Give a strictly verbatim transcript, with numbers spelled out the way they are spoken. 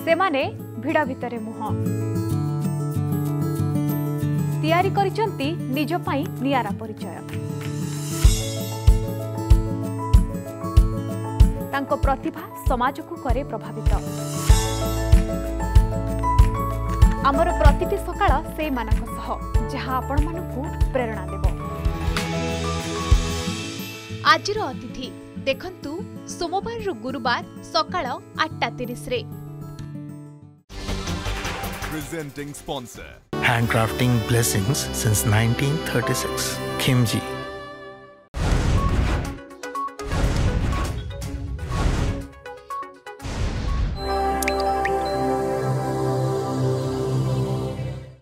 सेमाने भिड़ा भितरे मुह तैयारी करिसंती निज पई नियारा परिचय। तांको प्रतिभा समाज को करे प्रभावित। आमर प्रतिटी सकाळ से मानक सह जहां आपण मानकु प्रेरणा देबो। आजिर अतिथि देखंतु सोमवार रु गुरुवार सकाळ आठटा तीस रे। Presenting sponsor. Handcrafting blessings since nineteen thirty-six. Kimji.